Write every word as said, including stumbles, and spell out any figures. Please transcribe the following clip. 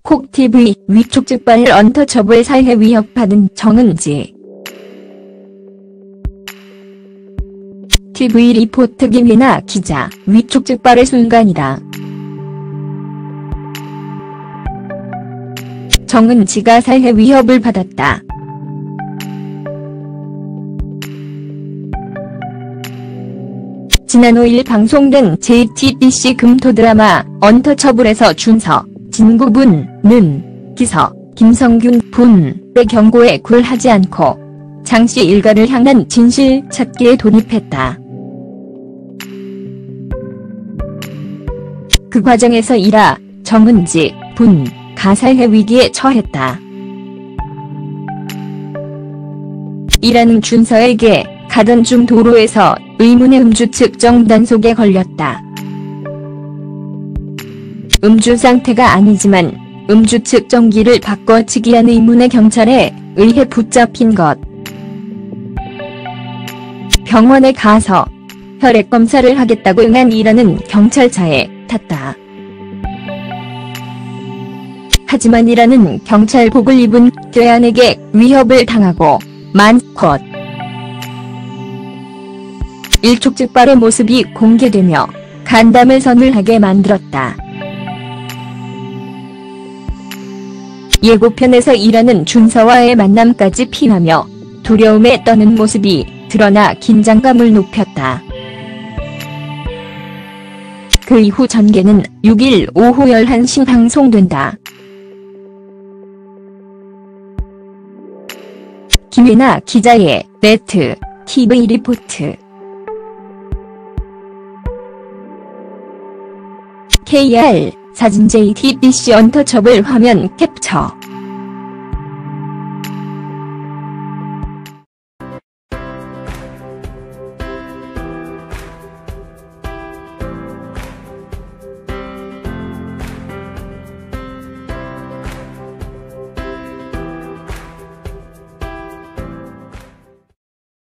콕티비 위촉 즉발 언터처블 살해 위협받은 정은지. 티비 리포트 김혜나 기자, 위촉 즉발의 순간이다. 정은지가 살해 위협을 받았다. 지난 오일 방송된 제이티비씨 금토 드라마 언터처블에서 준서, 진구분은 기서, 김성균 분의 경고에 굴하지 않고 장씨 일가를 향한 진실 찾기에 돌입했다. 그 과정에서 이라 정은지 분가 살해 위기에 처했다. 이라는 준서에게 가던 중 도로에서 의문의 음주 측정 단속에 걸렸다. 음주 상태가 아니지만 음주 측정기를 바꿔치기한 의문의 경찰에 의해 붙잡힌 것. 병원에 가서 혈액 검사를 하겠다고 응한 이라는 경찰차에 탔다. 하지만 이라는 경찰복을 입은 괴한에게 위협을 당하고 만 컷. 일촉즉발의 모습이 공개되며 간담을 서늘하게 만들었다. 예고편에서 이라는 준서와의 만남까지 피하며 두려움에 떠는 모습이 드러나 긴장감을 높였다. 그 이후 전개는 육일 오후 열한 시 방송된다. 김혜나 기자의 네트 티비 리포트. 케이알 사진 제이티비씨 언터처블 화면 캡처.